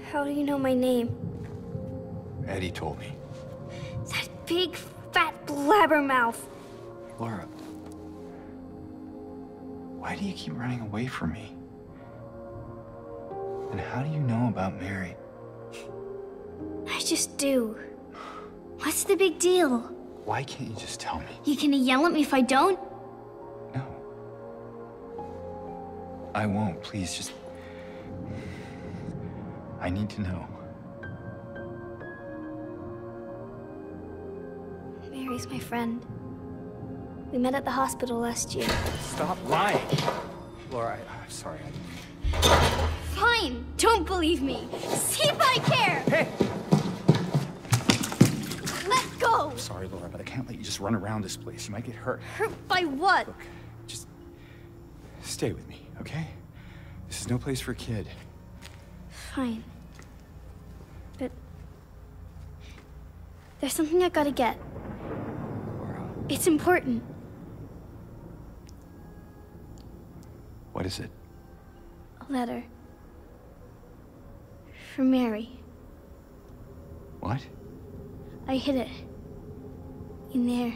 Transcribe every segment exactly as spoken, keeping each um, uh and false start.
How do you know my name? Eddie told me. That big, fat blabbermouth. Laura, why do you keep running away from me? And how do you know about Mary? I just do. What's the big deal? Why can't you just tell me? You gonna yell at me if I don't? No. I won't. Please, just... I need to know. Mary's my friend. We met at the hospital last year. Stop lying! Laura, I, I'm sorry. I... Fine! Don't believe me! See if I care! Hey! Let go! I'm sorry, Laura, but I can't let you just run around this place. You might get hurt. Hurt by what? Look, just stay with me, okay? This is no place for a kid. Fine. But there's something I gotta get. Laura. It's important. What is it? A letter. For Mary. What? I hid it. In there.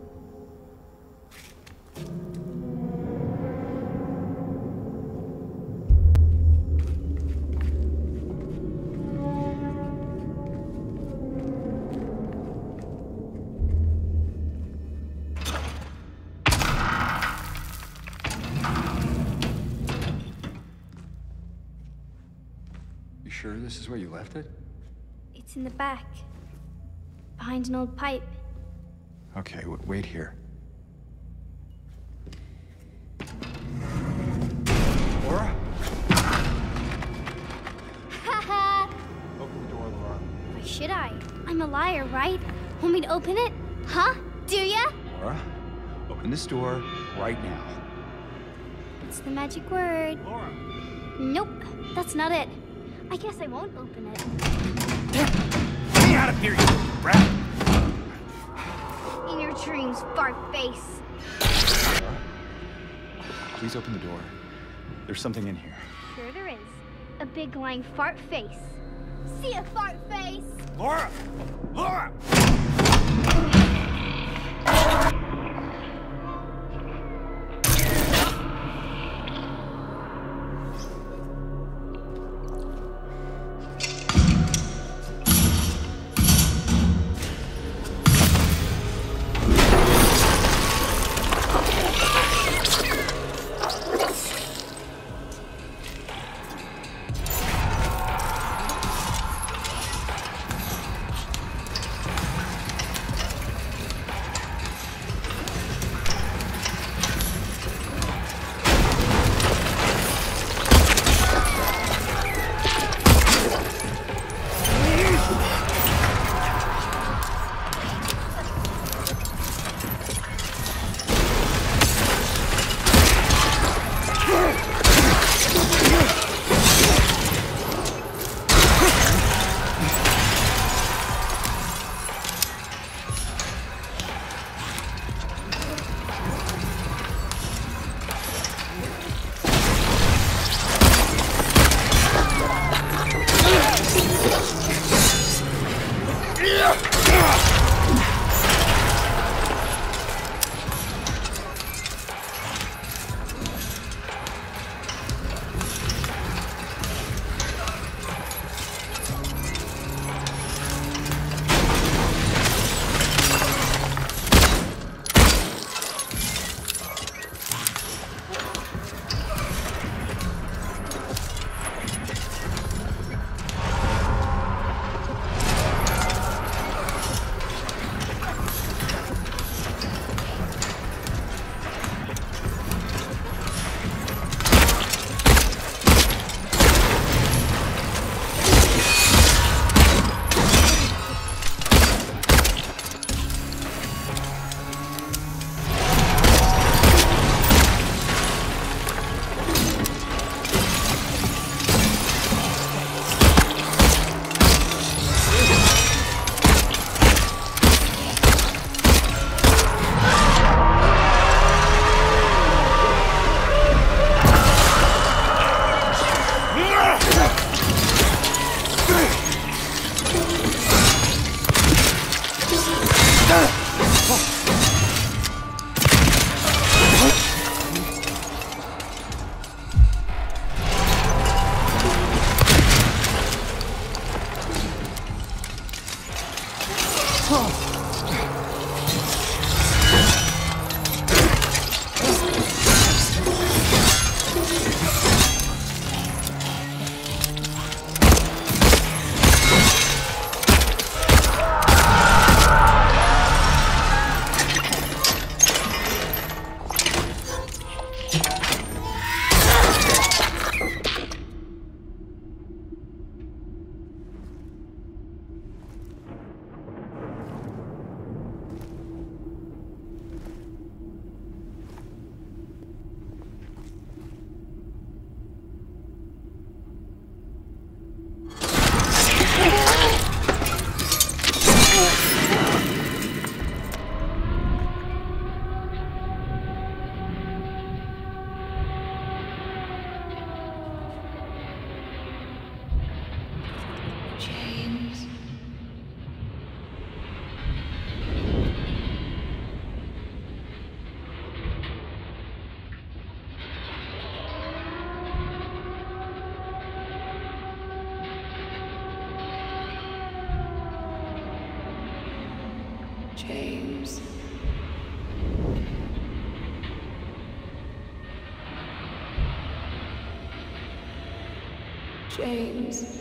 You sure this is where you left it? It's in the back. Behind an old pipe. Okay, w wait here. Laura? Haha! Open the door, Laura. Why should I? I'm a liar, right? Want me to open it? Huh? Do ya? Laura, open this door right now. It's the magic word. Laura! Nope, that's not it. I guess I won't open it. Get me out of here, you brat! In your dreams, fart face. Laura, please open the door. There's something in here. Sure there is. A big lying fart face. See ya, fart face! Laura! Laura! James. James.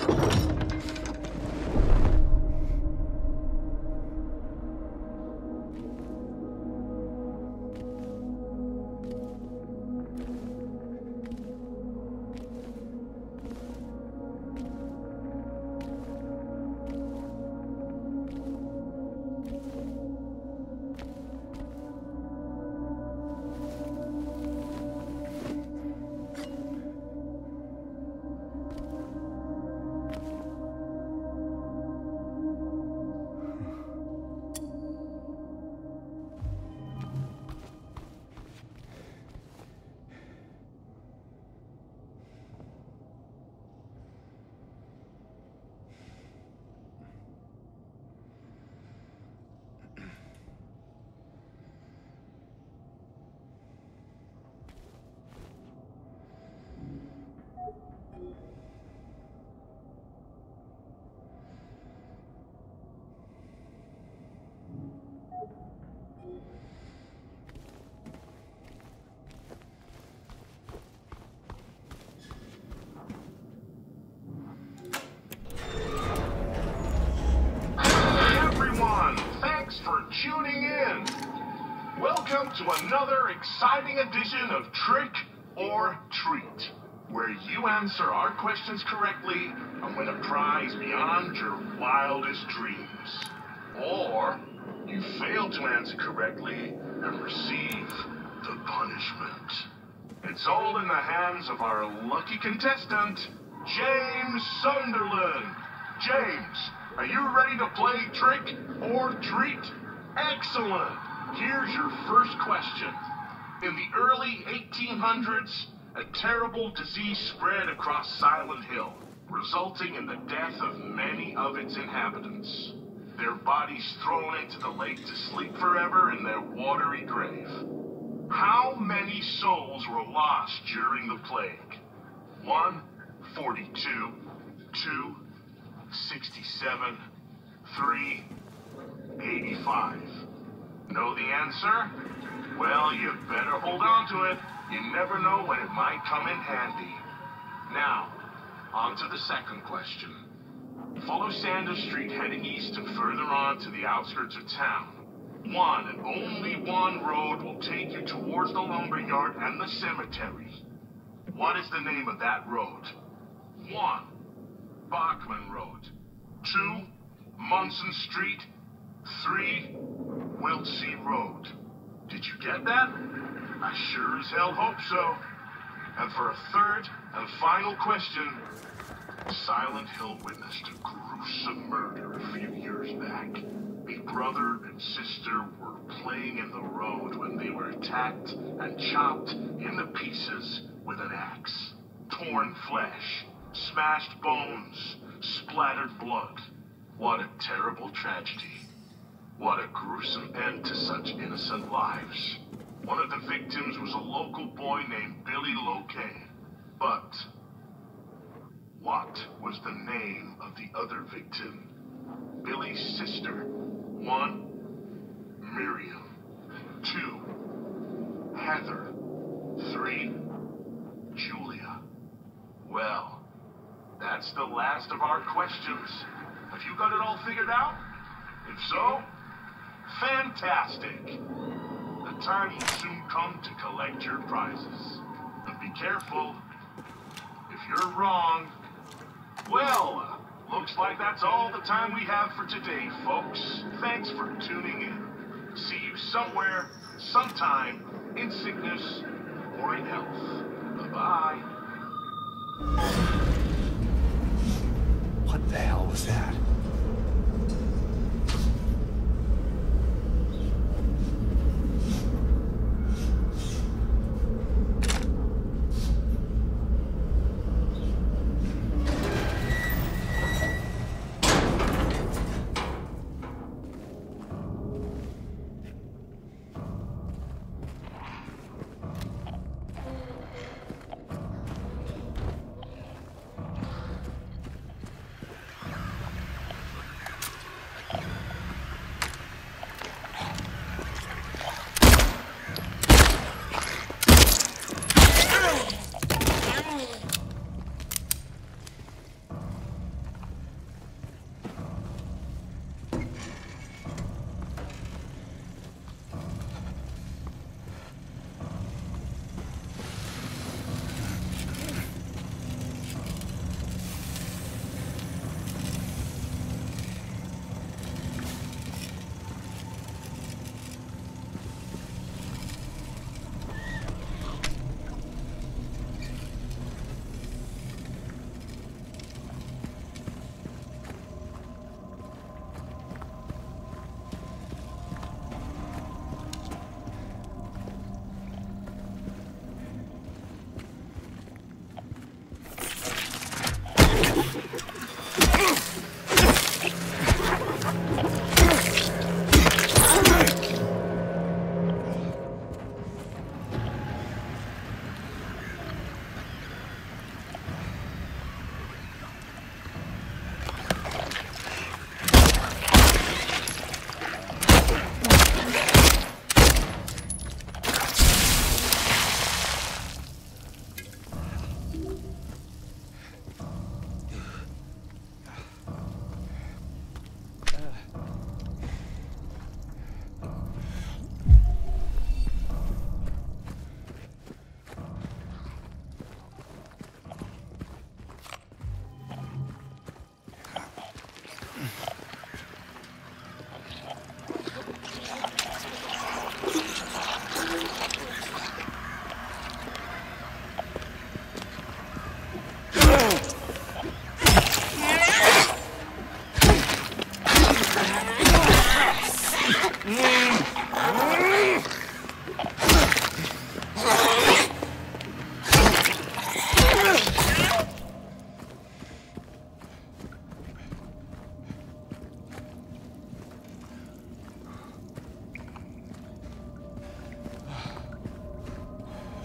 tuning in. Welcome to another exciting edition of Trick or Treat, where you answer our questions correctly and win a prize beyond your wildest dreams. Or you fail to answer correctly and receive the punishment. It's all in the hands of our lucky contestant, James Sunderland. James, are you ready to play Trick or Treat? Excellent. Here's your first question. In the early eighteen hundreds, a terrible disease spread across Silent Hill, resulting in the death of many of its inhabitants. Their bodies thrown into the lake to sleep forever in their watery grave. How many souls were lost during the plague? One, forty-two, two, sixty-seven, three, eighty-five. Know the answer? Well, you better hold on to it. You never know when it might come in handy. Now, on to the second question. Follow Sanders Street heading east and further on to the outskirts of town. One and only one road will take you towards the lumberyard and the cemetery. What is the name of that road? One, Bachman Road. Two, Munson Street. Three, Wiltsey Road. Did you get that? I sure as hell hope so. And for a third and final question, Silent Hill witnessed a gruesome murder a few years back. A brother and sister were playing in the road when they were attacked and chopped into pieces with an axe. Torn flesh, smashed bones, splattered blood. What a terrible tragedy. What a gruesome end to such innocent lives. One of the victims was a local boy named Billy Locane. But what was the name of the other victim? Billy's sister. One, Miriam. Two, Heather. Three, Julia. Well, that's the last of our questions. Have you got it all figured out? If so, fantastic. The time will soon come to collect your prizes. But be careful. If you're wrong, well, looks like that's all the time we have for today, folks. Thanks for tuning in. See you somewhere, sometime, in sickness or in health. Bye-bye. What the hell was that?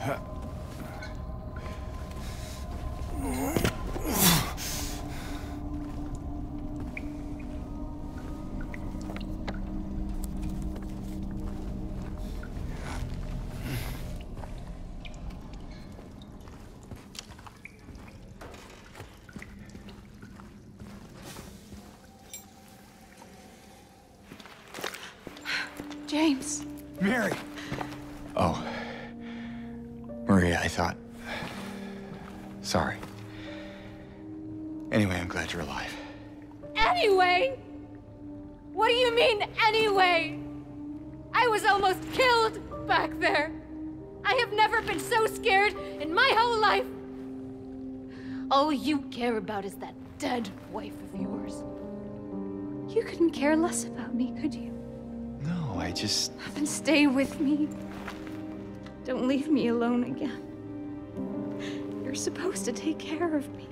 James. Mary! Oh. Maria, I thought... Sorry. Anyway, I'm glad you're alive. Anyway? What do you mean, anyway? I was almost killed back there. I have never been so scared in my whole life. All you care about is that dead wife of yours. You couldn't care less about me, could you? No, I just... Then stay with me. Don't leave me alone again. You're supposed to take care of me.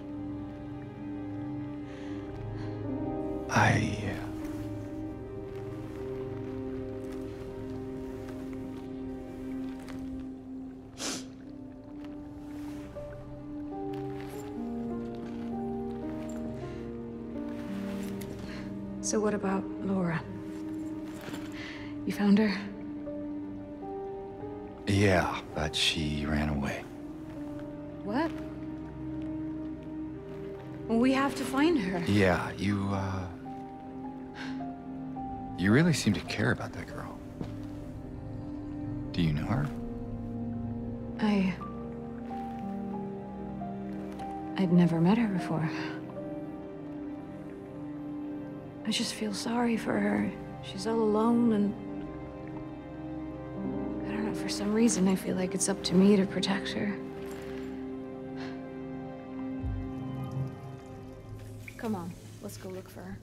I... So what about Laura? You found her? Yeah, but she ran away. What? Well, we have to find her. Yeah, you, uh... You really seem to care about that girl. Do you know her? I... I've never met her before. I just feel sorry for her. She's all alone and... I don't know, for some reason I feel like it's up to me to protect her. Come on, let's go look for her.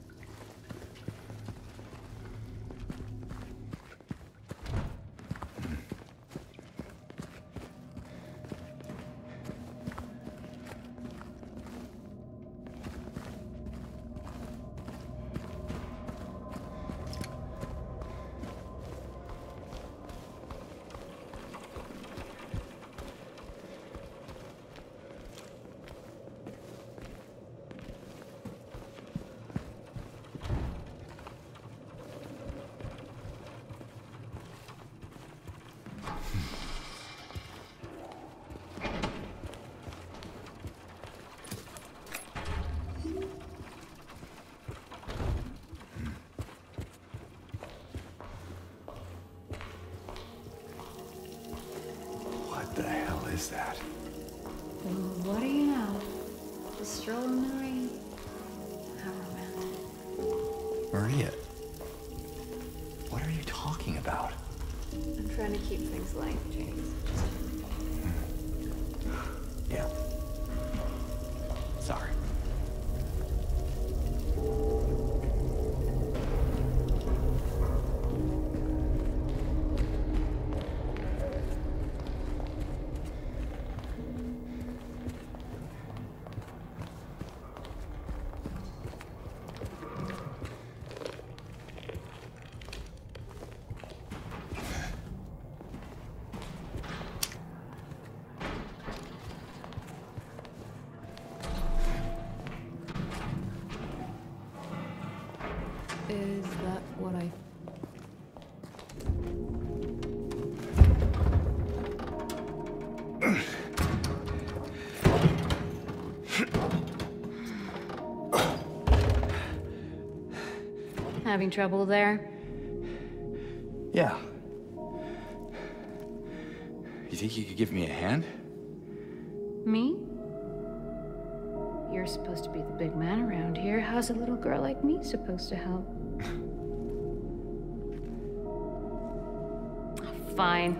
What the hell is that? Well, what do you know? A stroll in the rain. How romantic. Maria, what are you talking about? I'm trying to keep things light, James. Yeah. Sorry. Is that what I... Having trouble there? Yeah. You think you could give me a hand? Me? You're supposed to be the big man around here. How's a little girl like me supposed to help? Fine.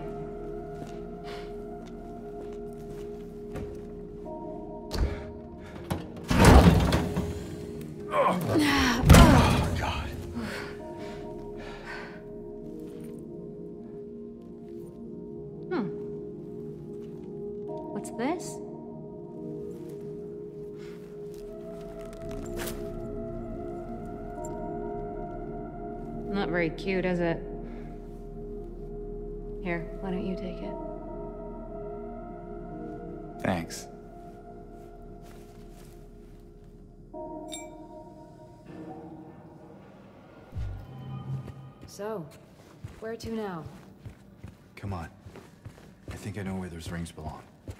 Oh, God. Hmm. What's this? Not very cute, is it? Here, why don't you take it? Thanks. So, where to now? Come on. I think I know where those rings belong.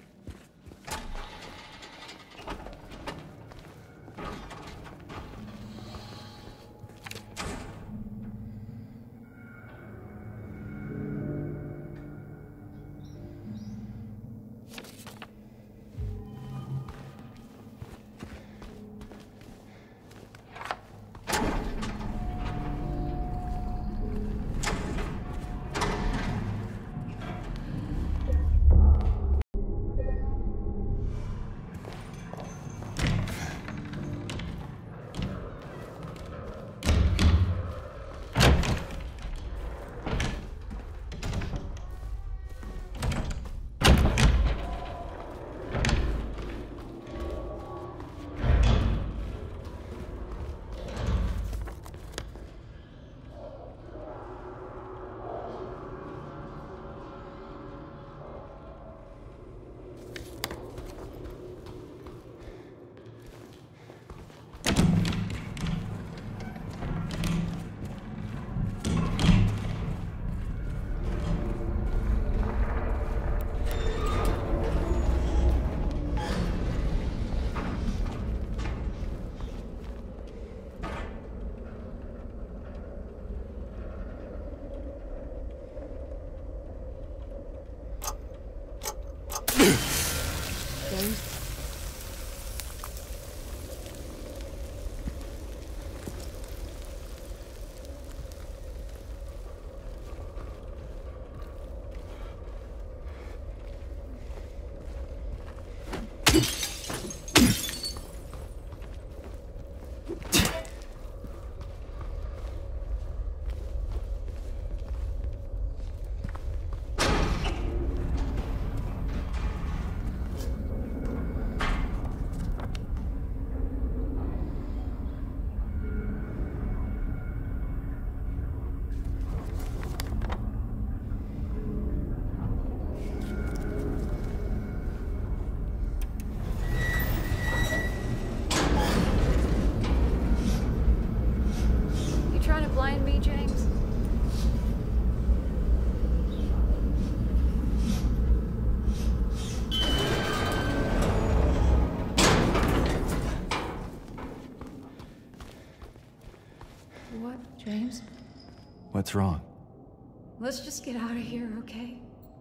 Blind me, James? What, James? What's wrong? Let's just get out of here, okay?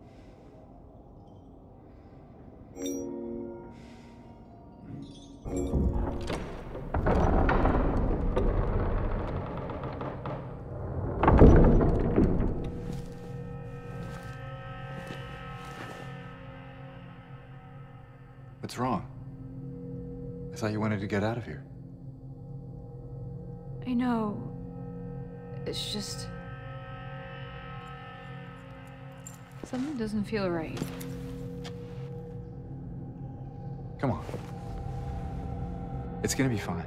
What's wrong? I thought you wanted to get out of here. I know. It's just... something doesn't feel right. Come on. It's gonna be fine.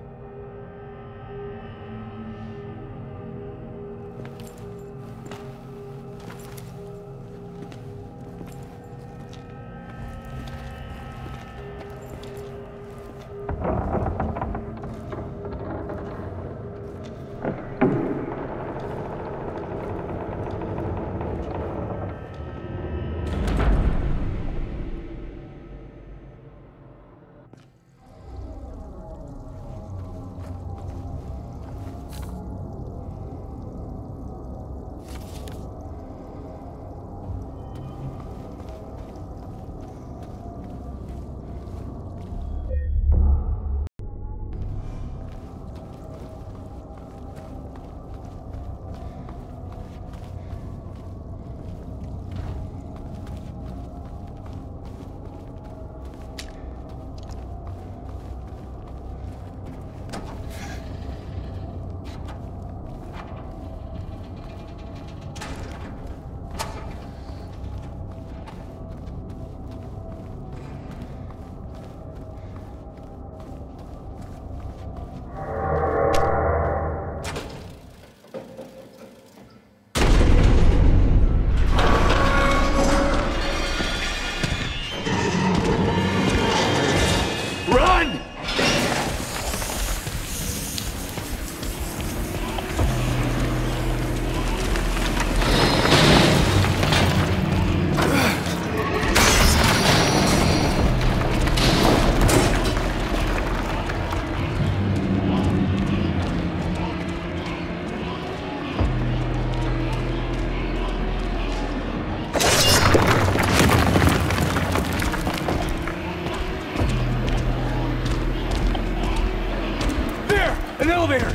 An elevator!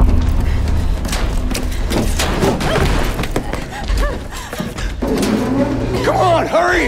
Come on, hurry!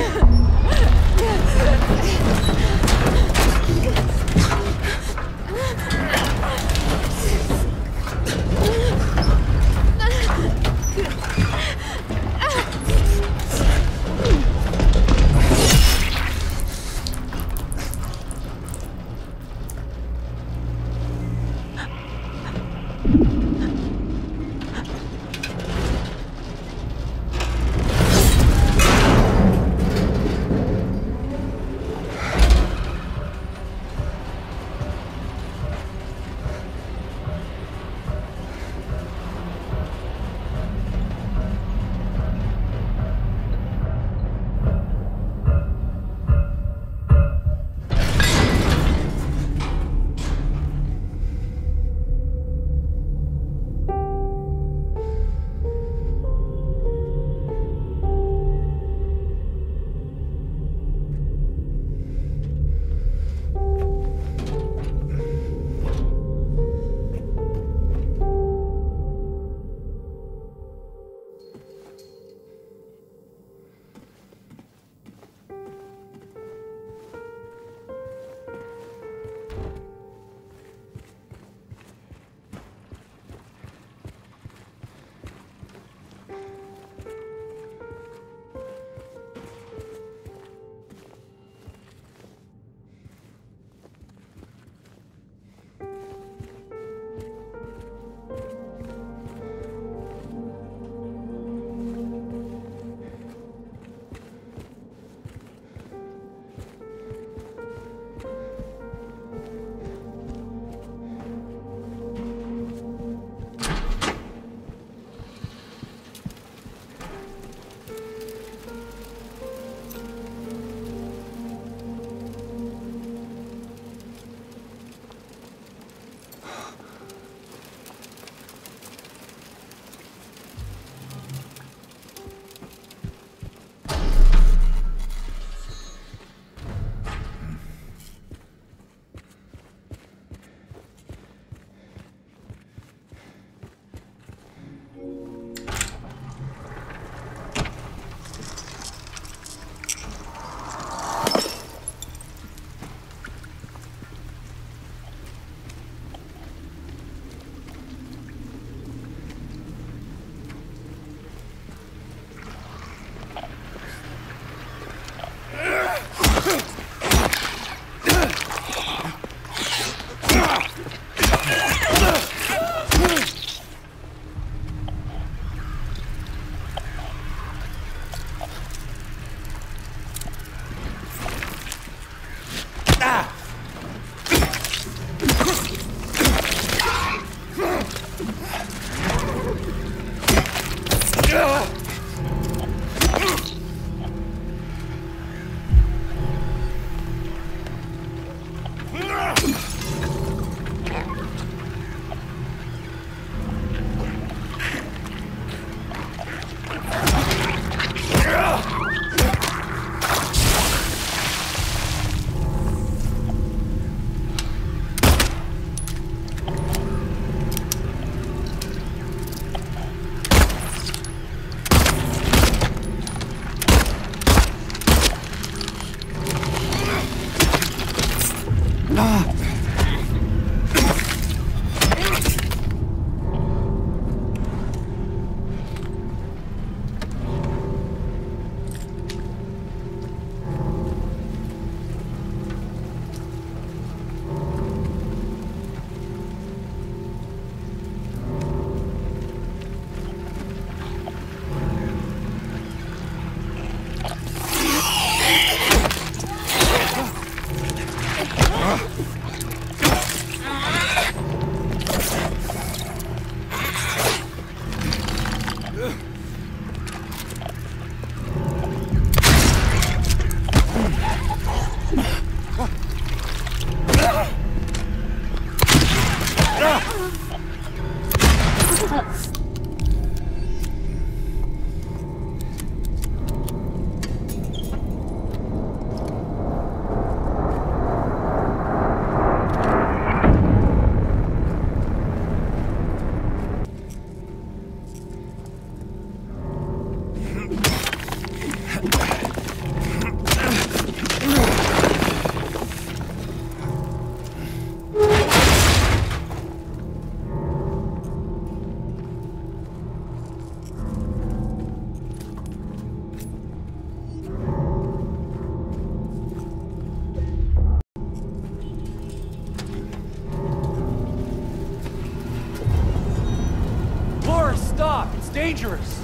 dangerous.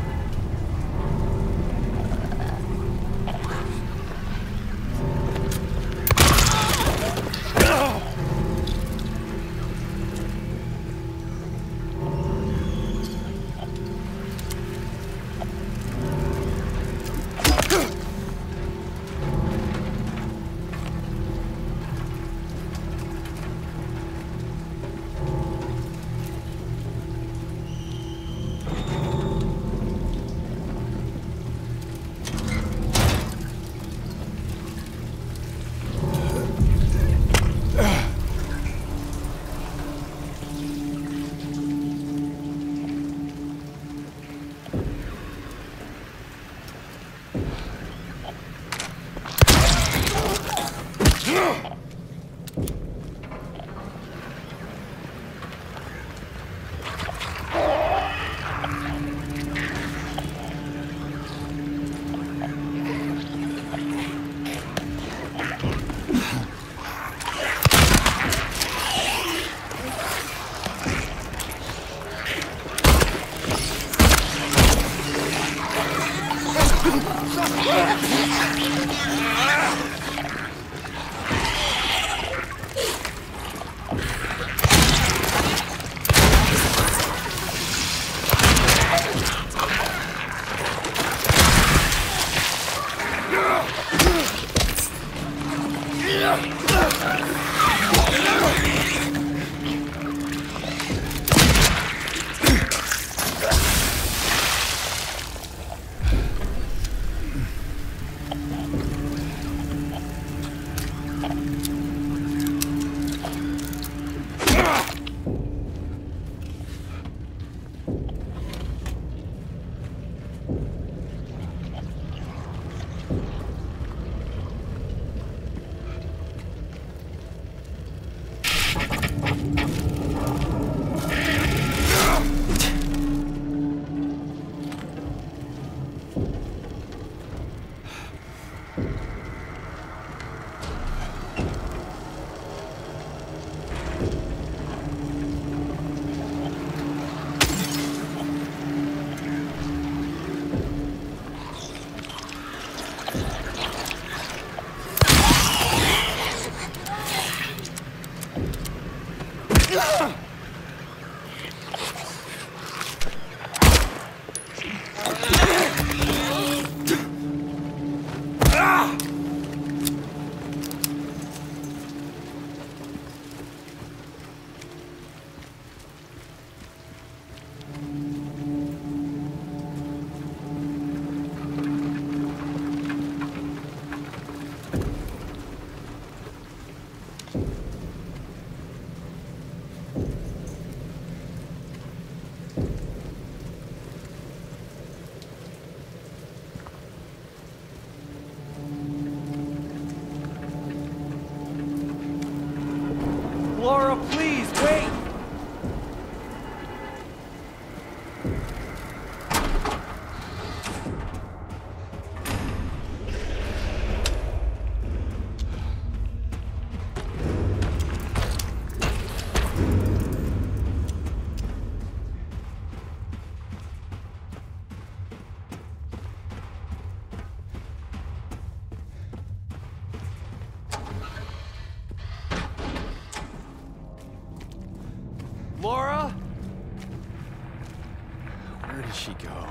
Laura, please, wait! Laura? Where did she go?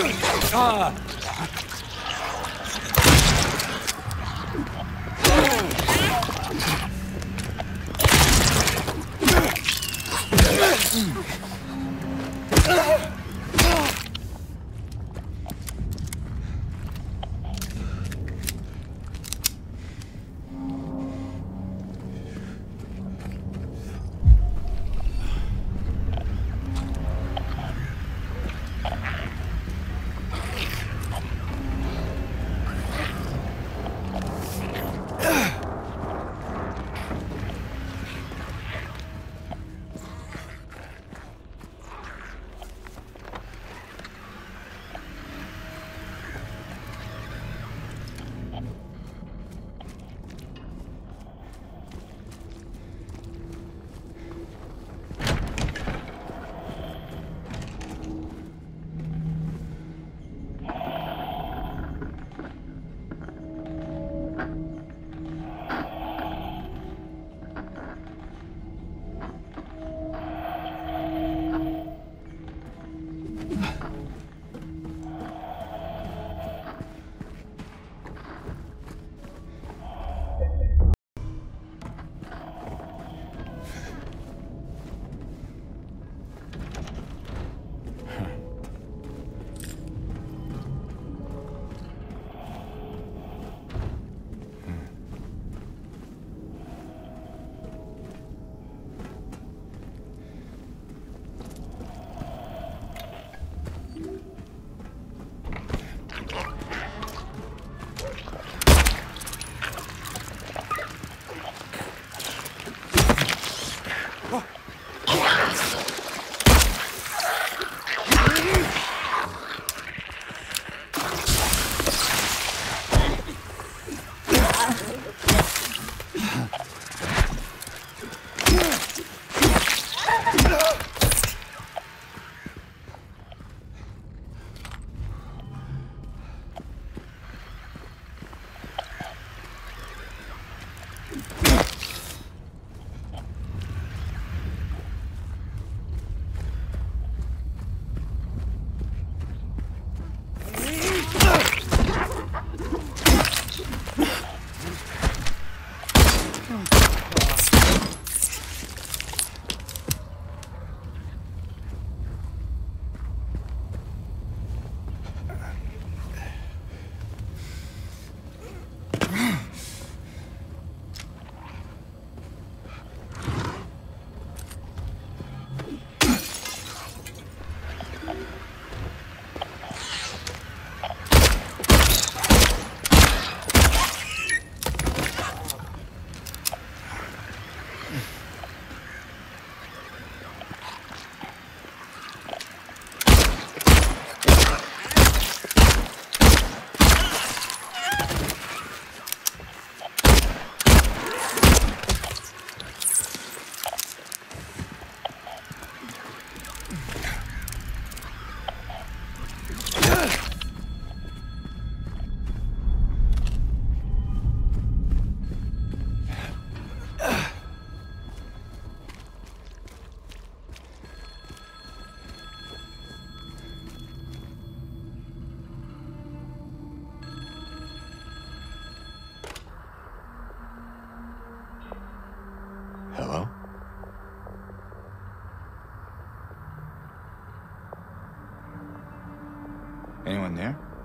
Hello? Anyone there?